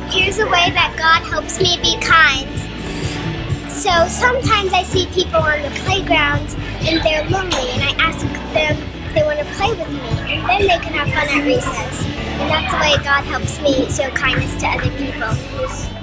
Here's a way that God helps me be kind. So sometimes I see people on the playground and they're lonely, and I ask them if they want to play with me, and then they can have fun at recess. And that's the way God helps me show kindness to other people.